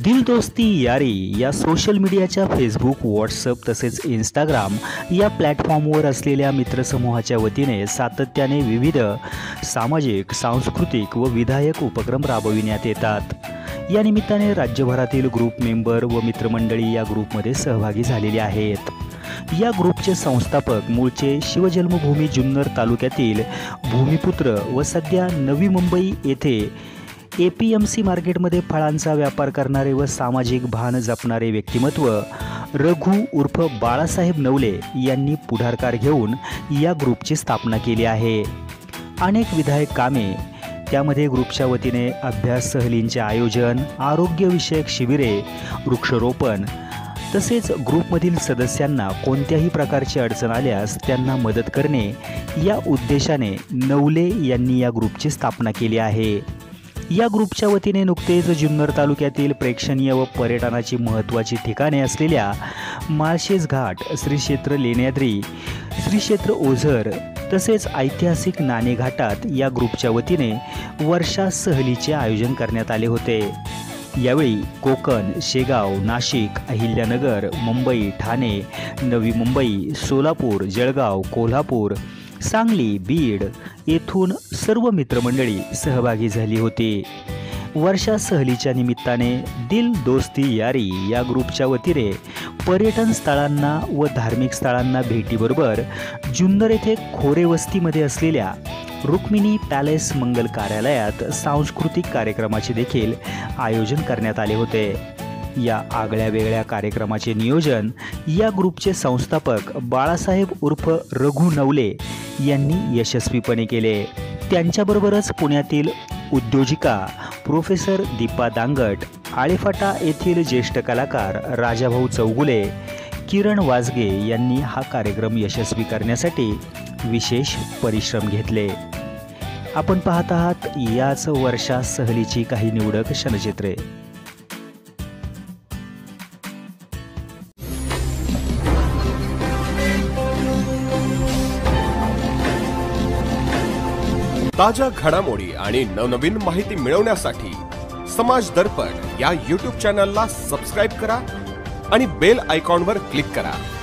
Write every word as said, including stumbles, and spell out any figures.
दिल दोस्ती यारी या सोशल मीडियाच्या फेसबुक, व्हॉट्सअप तसेच इंस्टाग्राम या प्लॅटफॉर्मवर असलेल्या मित्रसमूहाच्या वतीने सातत्याने विविध सामाजिक, सांस्कृतिक व विधायक उपक्रम राबविण्यात येतात। या निमित्ताने राज्यभरातील ग्रुप मेंबर व मित्रमंडळी या ग्रुपमध्ये सहभागी झालेले आहेत। या ग्रुपचे संस्थापक मूळचे शिवजन्मभूमी जुन्नर तालुक्यातील भूमिपुत्र व सध्या नवी मुंबई येथे ए पी एम सी मार्केटमध्ये फळांचा व्यापार करणारे व सामाजिक भान जपणारे व्यक्तिमत्व रघु उर्फ बाळासाहेब नवले यांनी पुढाकार घेऊन या ग्रुपची स्थापना केली आहे। अनेक विधायक कामे, त्यामध्ये ग्रुपच्या वतीने अभ्यास सहलींचे आयोजन, आरोग्यविषयक शिबिरे, वृक्षारोपण तसेच ग्रुपमधील सदस्यांना कोणत्याही प्रकारची अडचण आल्यास त्यांना मदत करणे या उद्देशाने नवले यांनी या ग्रुपची स्थापना केली आहे। या ग्रुपच्या वतीने नुकतेच जुन्नर तालुक्यातील प्रेक्षणीय व पर्यटनाची महत्त्वाची ठिकाणे असलेल्या माळशेज घाट, श्री क्षेत्र लेण्याद्री, श्री क्षेत्र ओझर तसेच ऐतिहासिक नाणे घाटात या ग्रुपच्या वतीने वर्षा सहलीचे आयोजन करण्यात आले होते। यावेळी कोकण, शेगाव, नाशिक, अहिल्यानगर, मुंबई, ठाणे, नवी मुंबई, सोलापूर, जळगाव, कोल्हापूर, सांगली, बीड येथून सर्व मित्रमंडळी सहभागी झाली होती। वर्षा सहलीच्या निमित्ताने दिल दोस्ती यारी या ग्रुपच्या वतीने पर्यटन स्थळांना व धार्मिक स्थळांना भेटीबरोबर जुन्नर येथे खोरे वस्तीमध्ये असलेल्या रुक्मिणी पॅलेस मंगल कार्यालयात सांस्कृतिक कार्यक्रमाचे देखील आयोजन करण्यात आले होते। या आगळ्या वेगळ्या कार्यक्रमाचे नियोजन या ग्रुपचे संस्थापक बाळासाहेब उर्फ रघु नवले यांनी यशस्वीपणे केले। त्यांच्याबरोबरच पुण्यातील उद्योजिका प्रोफेसर दीपा दांगट, आळेफाटा येथील ज्येष्ठ कलाकार राजाभाऊ चौगुले, किरण वाजगे यांनी हा कार्यक्रम यशस्वी करण्यासाठी विशेष परिश्रम घेतले। आपण पाहत आहात याच वर्षा सहलीची काही निवडक क्षणचित्रे। ताज्या घडामोडी आणि नवनवीन माहिती मिळवण्यासाठी समाज दर्पण या यूट्यूब चॅनलला सबस्क्राइब करा आणि बेल आयकॉनवर क्लिक करा।